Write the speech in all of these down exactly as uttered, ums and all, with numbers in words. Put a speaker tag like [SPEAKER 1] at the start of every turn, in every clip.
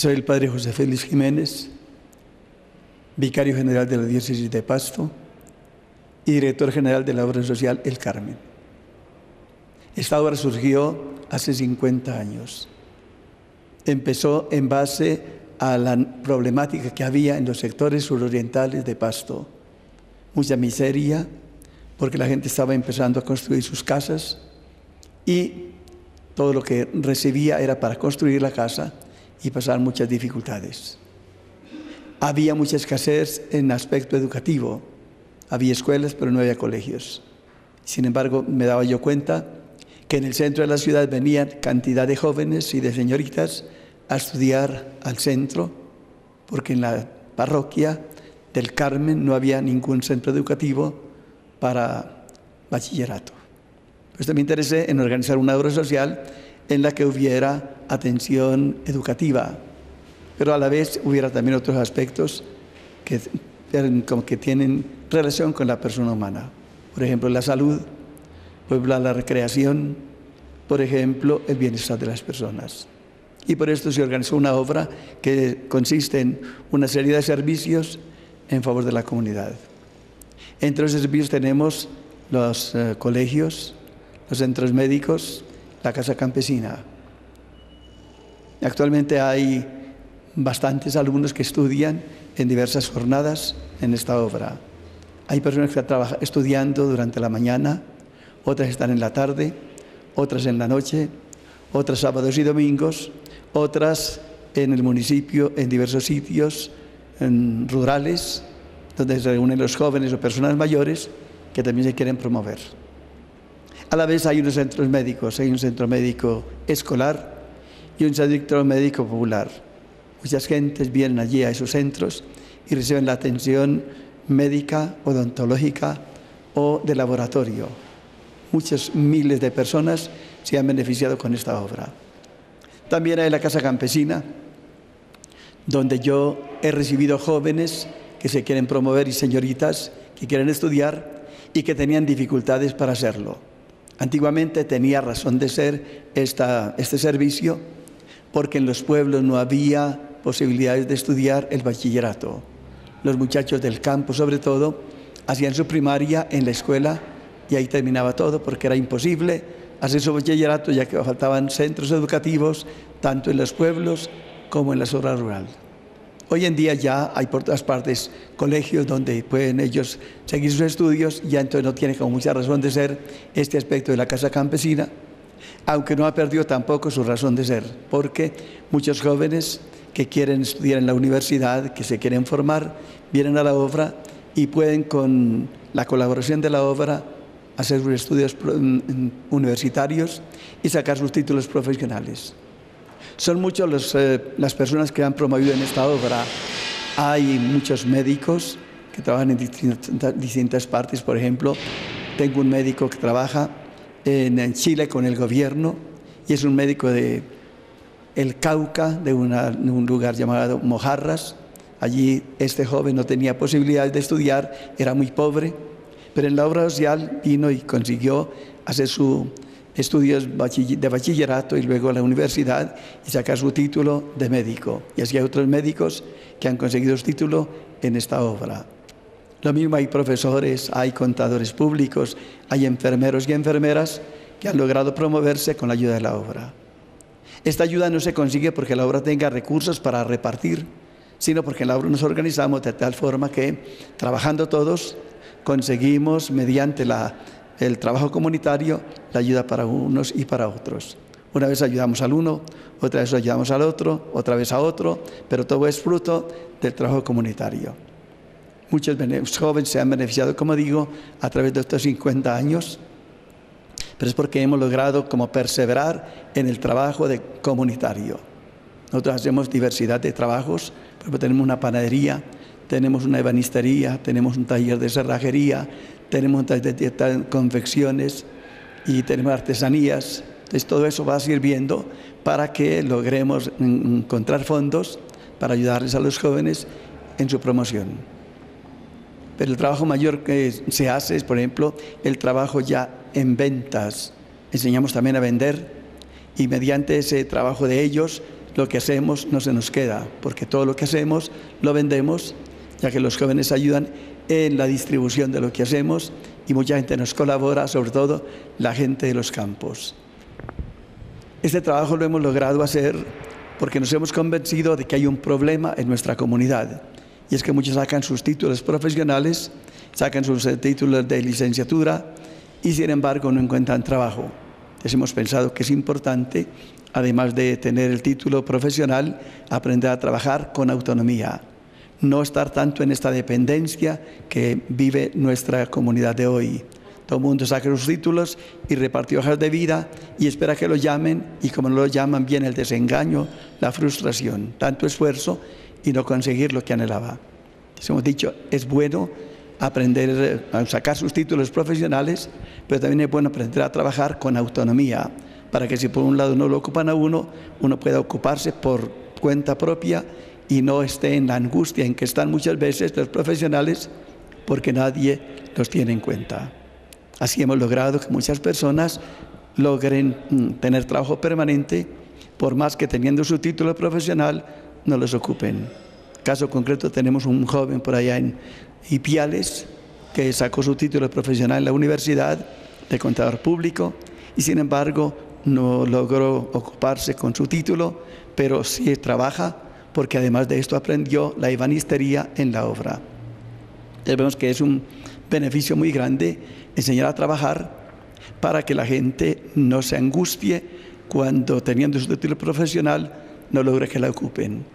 [SPEAKER 1] Soy el padre José Félix Jiménez, vicario general de la diócesis de Pasto y director general de la obra social El Carmen. Esta obra surgió hace cincuenta años. Empezó en base a la problemática que había en los sectores surorientales de Pasto. Mucha miseria, porque la gente estaba empezando a construir sus casas y todo lo que recibía era para construir la casa y pasar muchas dificultades. Había mucha escasez en aspecto educativo. Había escuelas, pero no había colegios. Sin embargo, me daba yo cuenta que en el centro de la ciudad venían cantidad de jóvenes y de señoritas a estudiar al centro, porque en la parroquia del Carmen no había ningún centro educativo para bachillerato. Pues también me interesé en organizar una obra social en la que hubiera atención educativa, pero a la vez hubiera también otros aspectos que, como que tienen relación con la persona humana. Por ejemplo, la salud, por ejemplo, la recreación, por ejemplo, el bienestar de las personas. Y por esto se organizó una obra que consiste en una serie de servicios en favor de la comunidad. Entre esos servicios tenemos los eh, colegios, los centros médicos, la casa campesina. Actualmente hay bastantes alumnos que estudian en diversas jornadas en esta obra. Hay personas que están estudiando durante la mañana, otras están en la tarde, otras en la noche, otras sábados y domingos, otras en el municipio, en diversos sitios en rurales, donde se reúnen los jóvenes o personas mayores que también se quieren promover. A la vez hay unos centros médicos, hay un centro médico escolar y un centro médico popular. Muchas gentes vienen allí a esos centros y reciben la atención médica, odontológica o de laboratorio. Muchos miles de personas se han beneficiado con esta obra. También hay la casa campesina, donde yo he recibido jóvenes que se quieren promover y señoritas que quieren estudiar y que tenían dificultades para hacerlo. Antiguamente tenía razón de ser esta, este servicio porque en los pueblos no había posibilidades de estudiar el bachillerato. Los muchachos del campo, sobre todo, hacían su primaria en la escuela y ahí terminaba todo porque era imposible hacer su bachillerato ya que faltaban centros educativos tanto en los pueblos como en la zona rural. Hoy en día ya hay por todas partes colegios donde pueden ellos seguir sus estudios, ya entonces no tiene como mucha razón de ser este aspecto de la casa campesina, aunque no ha perdido tampoco su razón de ser, porque muchos jóvenes que quieren estudiar en la universidad, que se quieren formar, vienen a la obra y pueden con la colaboración de la obra hacer sus estudios universitarios y sacar sus títulos profesionales. Son muchos los, eh, las personas que han promovido en esta obra. Hay muchos médicos que trabajan en distintas, distintas partes. Por ejemplo, tengo un médico que trabaja en, en Chile con el gobierno y es un médico de el Cauca, de, una, de un lugar llamado Mojarras. Allí este joven no tenía posibilidades de estudiar, era muy pobre, pero en la obra social vino y consiguió hacer sus estudios de bachillerato y luego a la universidad y sacar su título de médico. Y así hay otros médicos que han conseguido su título en esta obra. Lo mismo hay profesores, hay contadores públicos, hay enfermeros y enfermeras que han logrado promoverse con la ayuda de la obra. Esta ayuda no se consigue porque la obra tenga recursos para repartir, sino porque en la obra nos organizamos de tal forma que, trabajando todos, conseguimos, mediante la, el trabajo comunitario, la ayuda para unos y para otros. Una vez ayudamos al uno, otra vez ayudamos al otro, otra vez a otro, pero todo es fruto del trabajo comunitario. Muchos jóvenes se han beneficiado, como digo, a través de estos cincuenta años, pero es porque hemos logrado como perseverar en el trabajo de comunitario. Nosotros hacemos diversidad de trabajos, por ejemplo, tenemos una panadería, tenemos una ebanistería, tenemos un taller de cerrajería, tenemos un taller de confecciones y tenemos artesanías. Entonces todo eso va sirviendo para que logremos encontrar fondos para ayudarles a los jóvenes en su promoción. Pero el trabajo mayor que se hace es, por ejemplo, el trabajo ya en ventas. Enseñamos también a vender y mediante ese trabajo de ellos lo que hacemos no se nos queda, porque todo lo que hacemos lo vendemos, ya que los jóvenes ayudan en la distribución de lo que hacemos y mucha gente nos colabora, sobre todo la gente de los campos. Este trabajo lo hemos logrado hacer porque nos hemos convencido de que hay un problema en nuestra comunidad, y es que muchos sacan sus títulos profesionales, sacan sus títulos de licenciatura y sin embargo no encuentran trabajo. Entonces hemos pensado que es importante, además de tener el título profesional, aprender a trabajar con autonomía, no estar tanto en esta dependencia que vive nuestra comunidad de hoy. Todo el mundo saca sus títulos y reparte hojas de vida y espera que lo llamen, y como no lo llaman viene el desengaño, la frustración, tanto esfuerzo y no conseguir lo que anhelaba. Entonces hemos dicho, es bueno aprender a sacar sus títulos profesionales, pero también es bueno aprender a trabajar con autonomía, para que si por un lado no lo ocupan a uno, uno pueda ocuparse por cuenta propia y no esté en la angustia en que están muchas veces los profesionales porque nadie los tiene en cuenta. Así hemos logrado que muchas personas logren mm, tener trabajo permanente, por más que teniendo su título profesional no los ocupen. Caso concreto, tenemos un joven por allá en Ipiales que sacó su título profesional en la universidad de contador público y sin embargo no logró ocuparse con su título, pero sí trabaja porque además de esto aprendió la ebanistería en la obra. Entonces vemos que es un beneficio muy grande enseñar a trabajar para que la gente no se angustie cuando teniendo su título profesional no logre que la ocupen.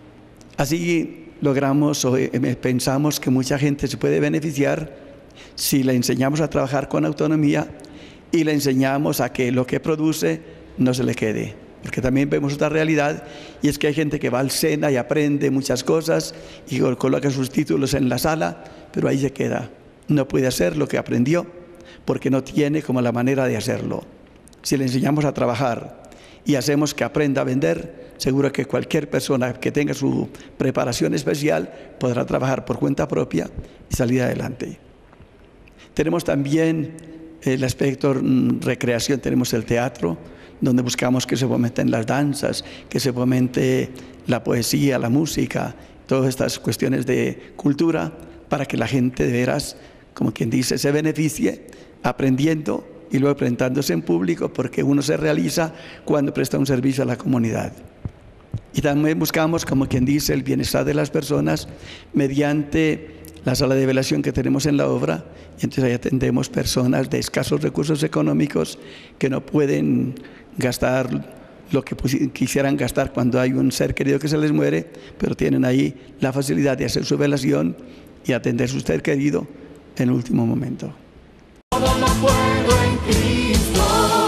[SPEAKER 1] Así logramos o pensamos que mucha gente se puede beneficiar si le enseñamos a trabajar con autonomía y le enseñamos a que lo que produce no se le quede. Porque también vemos otra realidad, y es que hay gente que va al SENA y aprende muchas cosas y coloca sus títulos en la sala, pero ahí se queda. No puede hacer lo que aprendió porque no tiene como la manera de hacerlo. Si le enseñamos a trabajar y hacemos que aprenda a vender, seguro que cualquier persona que tenga su preparación especial podrá trabajar por cuenta propia y salir adelante. Tenemos también el aspecto mm, recreación, tenemos el teatro, donde buscamos que se fomenten las danzas, que se fomente la poesía, la música, todas estas cuestiones de cultura, para que la gente de veras, como quien dice, se beneficie aprendiendo y luego presentándose en público, porque uno se realiza cuando presta un servicio a la comunidad. Y también buscamos, como quien dice, el bienestar de las personas mediante la sala de velación que tenemos en la obra, y entonces ahí atendemos personas de escasos recursos económicos que no pueden gastar lo que quisieran gastar cuando hay un ser querido que se les muere, pero tienen ahí la facilidad de hacer su velación y atender a su ser querido en el último momento.
[SPEAKER 2] Todo lo puedo en Cristo.